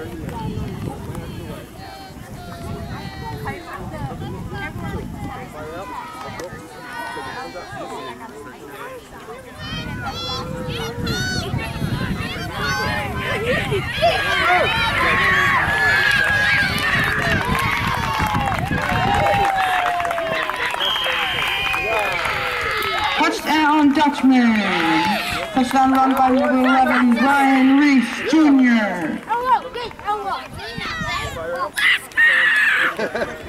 Touchdown, Dutchman. Touchdown run by number 11, Ryan Reese Jr.